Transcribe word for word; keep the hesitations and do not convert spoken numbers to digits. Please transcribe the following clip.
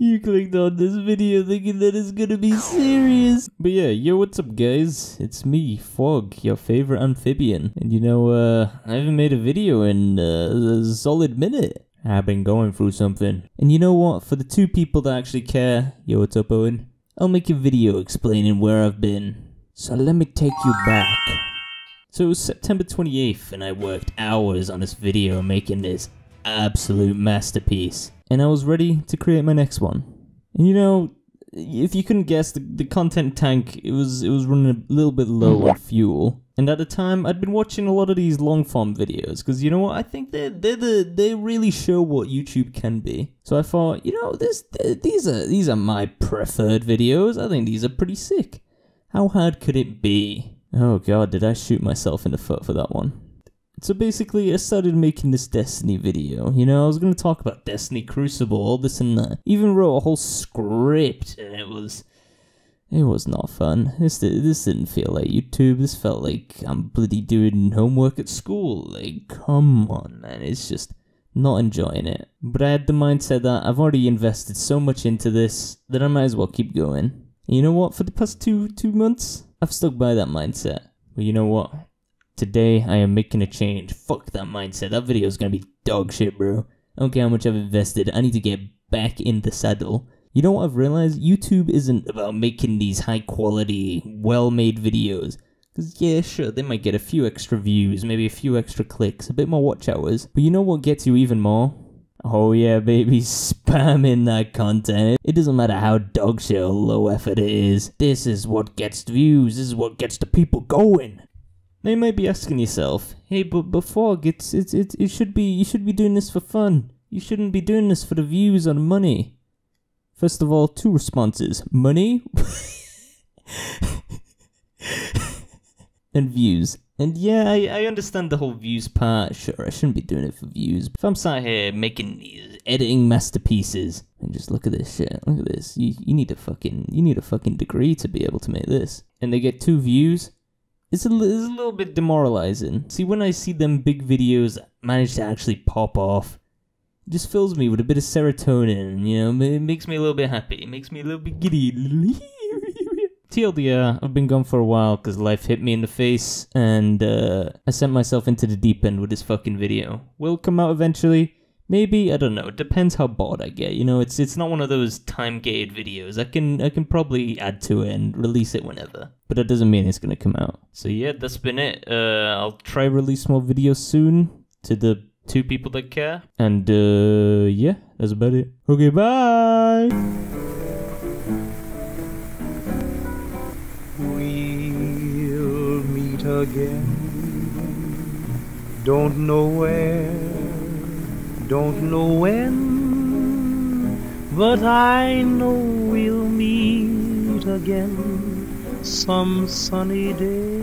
You clicked on this video thinking that it's gonna be serious. But yeah, yo, what's up guys? It's me, Fwog, your favorite amphibian. And you know, uh, I haven't made a video in uh, a solid minute. I've been going through something. And you know what? For the two people that actually care, yo, what's up, Owen? I'll make a video explaining where I've been. So let me take you back. So it was September twenty-eighth and I worked hours on this video making this absolute masterpiece. And I was ready to create my next one. And you know, if you couldn't guess, the, the content tank, it was it was running a little bit low on fuel. And at the time, I'd been watching a lot of these long form videos, because you know what, I think they they the they really show what YouTube can be. So I thought, you know, this these are these are my preferred videos. I think these are pretty sick. How hard could it be? Oh god, did I shoot myself in the foot for that one? So basically, I started making this Destiny video. You know, I was going to talk about Destiny, Crucible, all this and that. Even wrote a whole script, and it was... It was not fun. This, this didn't feel like YouTube. This felt like I'm bloody doing homework at school. Like, come on, man. It's just not enjoying it. But I had the mindset that I've already invested so much into this that I might as well keep going. And you know what? For the past two, two months, I've stuck by that mindset. But you know what? Today, I am making a change. Fuck that mindset. That video is gonna be dog shit, bro. I don't care how much I've invested. I need to get back in the saddle. You know what I've realized? YouTube isn't about making these high quality, well-made videos. Because, yeah, sure, they might get a few extra views, maybe a few extra clicks, a bit more watch hours. But you know what gets you even more? Oh yeah, baby, spamming that content. It doesn't matter how dog shit or low effort it is. This is what gets views. This is what gets the people going. Now you might be asking yourself, hey, but before it's it's it it should be you should be doing this for fun. You shouldn't be doing this for the views or the money. First of all, two responses: money and views. And yeah, I, I understand the whole views part. Sure, I shouldn't be doing it for views. But if I'm sat here making these editing masterpieces, and just look at this shit, look at this. You you need a fucking you need a fucking degree to be able to make this. And they get two views. It's a, it's a little bit demoralizing. See, when I see them big videos manage to actually pop off, it just fills me with a bit of serotonin, you know, it makes me a little bit happy. It makes me a little bit giddy. T L D R, I've been gone for a while because life hit me in the face, and uh, I sent myself into the deep end with this fucking video. Will come out eventually. Maybe, I don't know, it depends how bored I get, you know, it's it's not one of those time-gated videos. I can I can probably add to it and release it whenever, but that doesn't mean it's gonna come out. So yeah, that's been it. Uh, I'll try release more videos soon to the two people that care, and uh, yeah, that's about it. Okay, bye! We'll meet again, don't know where, don't know when, but I know we'll meet again some sunny day.